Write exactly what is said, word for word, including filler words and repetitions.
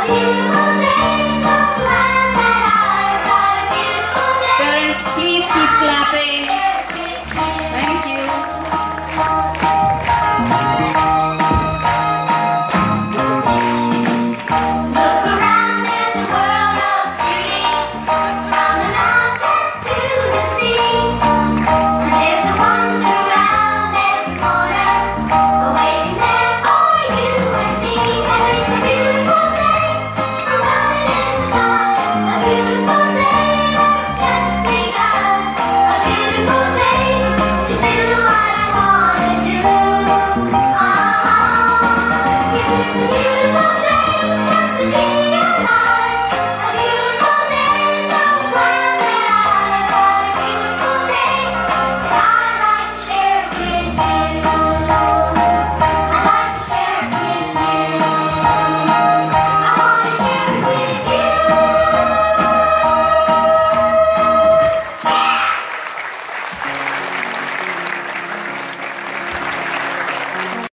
Parents, please keep clapping. Thank you. Look around, there's a world of beauty, from the mountains to the sea. And there's a wonder around every corner, waiting there for you and me. And it's a beautiful day, we're running in the sun. A beautiful day that's just begun. A beautiful day to do what I wanna do. Ah, yes, it's a